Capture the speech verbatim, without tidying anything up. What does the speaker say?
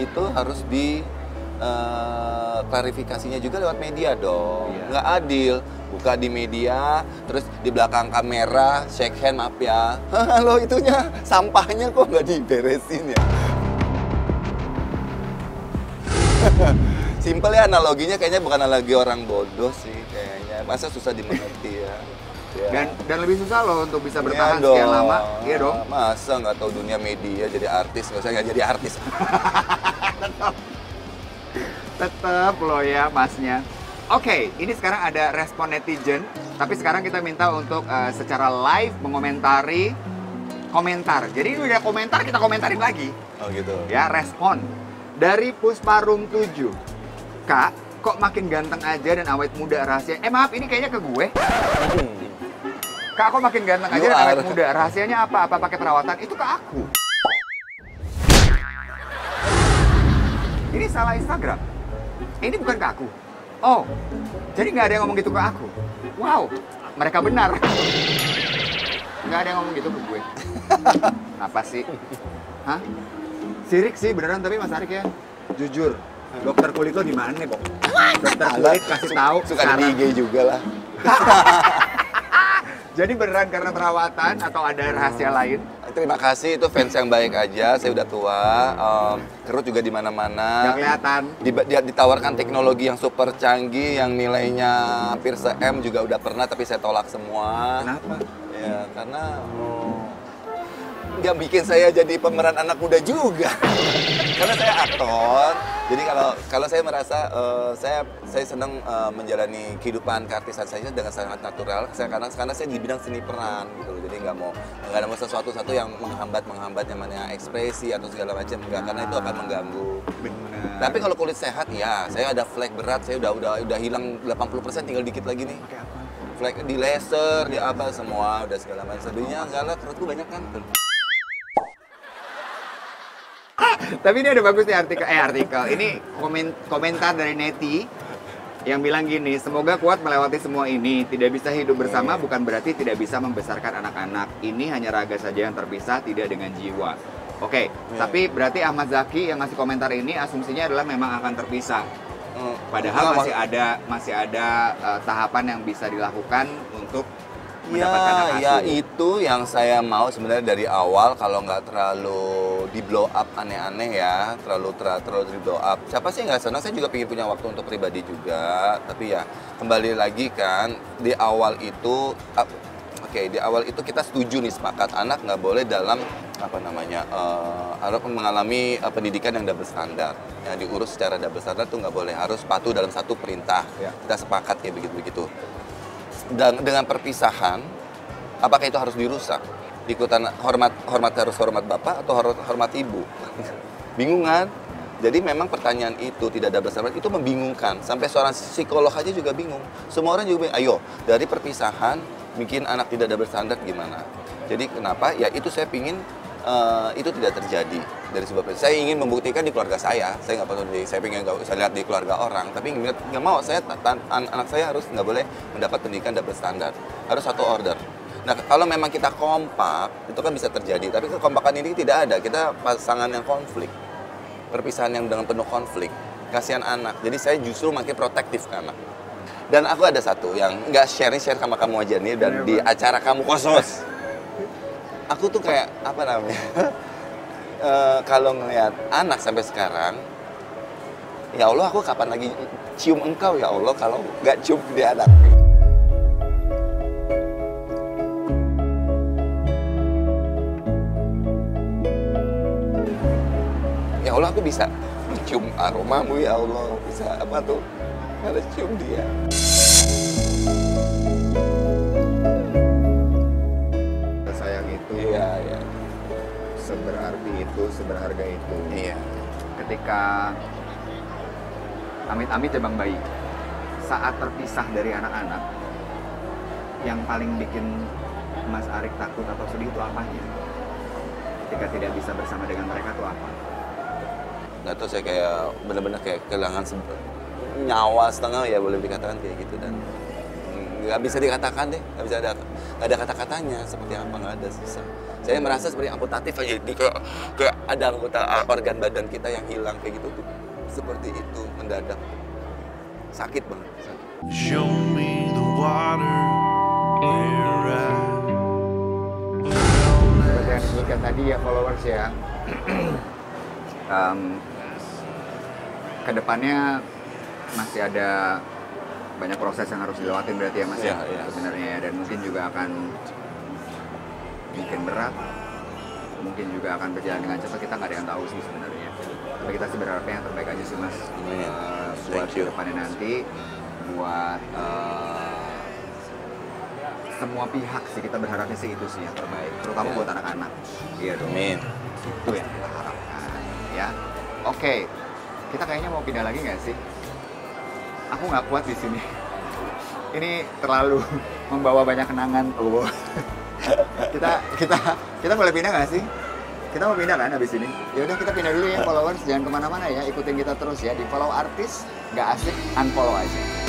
itu harus di uh, klarifikasinya juga lewat media dong. Iya. Nggak adil. Buka di media, terus di belakang kamera, shake hand, maaf ya. Halo, itunya, sampahnya kok nggak diberesin ya? Simpel ya analoginya, kayaknya bukan analogi orang bodoh sih kayaknya. Masa susah dimengerti ya? Ya. Dan dan lebih susah loh untuk bisa bertahan Iya sekian dong. lama. Iya dong. Masa nggak tahu dunia media jadi artis, nggak usah nggak jadi artis. Tetap loh ya masnya. Oke, ini sekarang ada respon netizen, tapi sekarang kita minta untuk uh, secara live mengomentari komentar. Jadi ini udah komentar, kita komentarin lagi. Oh gitu. Ya, respon. Dari Pusparum tujuh. Kak, kok makin ganteng aja dan awet muda rahasia? Eh maaf, ini kayaknya ke gue. Hmm. Kak, kok makin ganteng aja You dan awet are. muda? Rahasianya apa? Apa pakai perawatan? Itu ke aku. Ini salah Instagram. Ini bukan ke aku. Oh, jadi nggak ada yang ngomong gitu ke aku. Wow, mereka benar. Nggak ada yang ngomong gitu ke gue. Apa sih? Hah? Sirik sih beneran, tapi Mas Arik ya, jujur. Dokter kulit lo di mana nih, Bok? Dokter kulit kasih tahu. Suka di I G juga lah. Jadi beneran karena perawatan atau ada rahasia lain? Terima kasih, itu fans yang baik aja. Saya udah tua, um, kerut juga di mana-mana. Nggak kelihatan. Di- dia ditawarkan teknologi yang super canggih, yang nilainya hampir se-M juga udah pernah, tapi saya tolak semua. Kenapa? Ya, karena oh, nggak bikin saya jadi pemeran anak muda juga. Karena saya aktor, jadi kalau kalau saya merasa uh, saya saya senang uh, menjalani kehidupan keartisan saya dengan sangat natural. Saya karena karena saya di bidang seni peran gitu loh. Jadi nggak mau nggak ada mau sesuatu satu yang menghambat menghambat yang namanya ekspresi atau segala macam, enggak, karena itu akan mengganggu. Benar. Tapi kalau kulit sehat ya, saya ada flek berat, saya udah udah udah hilang delapan puluh persen, tinggal dikit lagi nih. Pakai apa? Flek di laser, di apa semua udah segala macam. Sebenarnya enggak lah, kerutku banyak kan. Tapi ini ada bagus nih artikel, eh artikel. Ini komen, komentar dari Neti yang bilang gini, semoga kuat melewati semua ini. Tidak bisa hidup bersama bukan berarti tidak bisa membesarkan anak-anak. Ini hanya raga saja yang terpisah, tidak dengan jiwa. Oke, tapi berarti Ahmad Zaki yang ngasih komentar ini asumsinya adalah memang akan terpisah. Hmm. Padahal Enggak, masih ada masih ada uh, tahapan yang bisa dilakukan untuk mendapatkan Ya, hak ya asuh. itu yang saya mau sebenarnya dari awal, kalau nggak terlalu di blow up aneh-aneh ya, terlalu ter terlalu di blow up. Siapa sih nggak senang? Saya juga ingin punya waktu untuk pribadi juga. Tapi ya kembali lagi kan di awal itu, uh, oke okay, di awal itu kita setuju nih sepakat anak nggak boleh dalam apa namanya uh, harus mengalami uh, pendidikan yang double standar. Yang diurus secara double standar tuh nggak boleh, harus patuh dalam satu perintah. Ya. Kita sepakat kayak begitu-begitu. Dan dengan perpisahan, apakah itu harus dirusak? Ikutan hormat hormat harus hormat bapak atau hormat, hormat ibu? Bingung kan? Jadi memang pertanyaan itu tidak ada bersama, itu membingungkan. Sampai seorang psikolog aja juga bingung. Semua orang juga bingung. Ayo, dari perpisahan bikin anak tidak ada berstandar gimana? Jadi kenapa? Ya itu saya pingin uh, itu tidak terjadi dari sebuah perpisahan. Saya ingin membuktikan di keluarga saya. Saya nggak perlu di, saya ingin nggak saya lihat di keluarga orang. Tapi nggak nggak mau. Saya tan, an, anak saya harus nggak boleh mendapat pendidikan double standar. Harus satu order. Nah, kalau memang kita kompak, itu kan bisa terjadi. Tapi kekompakan ini tidak ada. Kita pasangan yang konflik. Perpisahan yang dengan penuh konflik. Kasihan anak. Jadi saya justru makin protektif ke anak. Dan aku ada satu yang nggak share-share sama kamu aja nih. Dan di acara kamu kosmos. Aku tuh kayak, apa namanya, e, kalau ngelihat anak sampai sekarang, ya Allah aku kapan lagi cium engkau ya Allah kalau nggak cium dia anak. Ya Allah aku bisa mencium aromamu ya Allah, bisa apa tuh, harus cium dia. Sayang itu, Iya, iya. seberarti itu, seberharga itu. Iya. Ketika amit-amit ya Bang Bayi, saat terpisah dari anak-anak, yang paling bikin Mas Arik takut atau sedih itu apanya? Ketika tidak bisa bersama dengan mereka itu apa? Nggak tahu, saya kayak benar-benar kayak kehilangan se- nyawa setengah ya boleh dikatakan kayak gitu. Dan nggak bisa dikatakan deh, nggak bisa ada, nggak ada kata-katanya seperti apa, nggak ada susah. Saya merasa seperti amputatif aja, di kayak, kayak ada anggota organ badan kita yang hilang kayak gitu tuh, seperti itu mendadak, sakit banget. Sakit. Show me the water where I Seperti yang disebutkan tadi ya followers ya, um, kedepannya masih ada banyak proses yang harus dilewatin berarti ya Mas ya, Iya, iya. sebenarnya ya. Dan mungkin juga akan bikin berat, mungkin juga akan berjalan dengan cepat, kita nggak ada yang tahu sih sebenarnya. Tapi kita sih berharapnya yang terbaik aja sih Mas. Amin. Eh, buat Thank you. kedepannya nanti, buat eh, semua pihak sih, kita berharapnya sih itu sih yang terbaik, terutama Iya. buat anak-anak. Iya dong. Amin. Itu yang kita harapkan ya. Oke, kita kayaknya mau pindah lagi nggak sih? Aku nggak kuat di sini. Ini terlalu membawa banyak kenangan. Oh. kita kita kita boleh pindah nggak sih? Kita mau pindah kan habis ini? Ya udah kita pindah dulu ya followers, jangan kemana-mana ya, ikutin kita terus ya di follow artis, nggak asik unfollow aja.